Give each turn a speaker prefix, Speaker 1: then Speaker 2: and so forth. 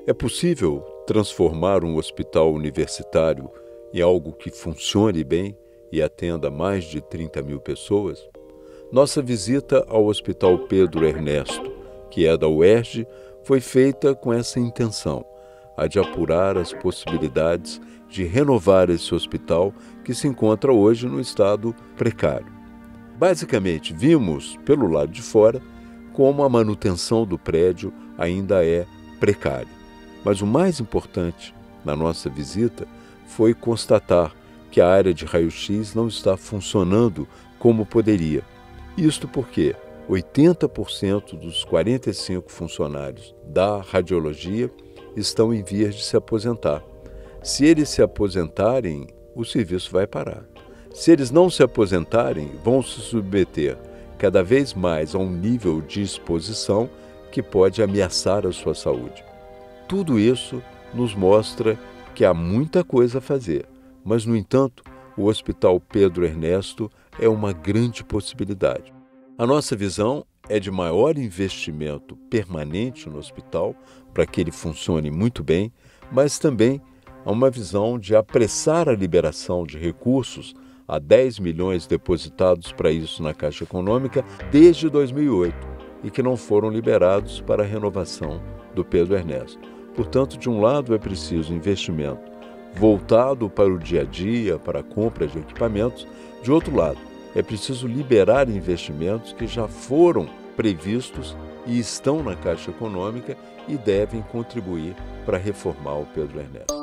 Speaker 1: É possível transformar um hospital universitário em algo que funcione bem e atenda mais de 30 mil pessoas? Nossa visita ao Hospital Pedro Ernesto, que é da UERJ, foi feita com essa intenção, a de apurar as possibilidades de renovar esse hospital que se encontra hoje no estado precário. Basicamente, vimos, pelo lado de fora, como a manutenção do prédio ainda é precária. Mas o mais importante na nossa visita foi constatar que a área de raio-x não está funcionando como poderia. Isto porque 80% dos 45 funcionários da radiologia estão em vias de se aposentar. Se eles se aposentarem, o serviço vai parar. Se eles não se aposentarem, vão se submeter cada vez mais a um nível de exposição que pode ameaçar a sua saúde. Tudo isso nos mostra que há muita coisa a fazer, mas, no entanto, o Hospital Pedro Ernesto é uma grande possibilidade. A nossa visão é de maior investimento permanente no hospital para que ele funcione muito bem, mas também há uma visão de apressar a liberação de recursos, há 10 milhões depositados para isso na Caixa Econômica desde 2008 e que não foram liberados para a renovação do Pedro Ernesto. Portanto, de um lado é preciso investimento voltado para o dia a dia, para a compra de equipamentos. De outro lado, é preciso liberar investimentos que já foram previstos e estão na Caixa Econômica e devem contribuir para reformar o Pedro Ernesto.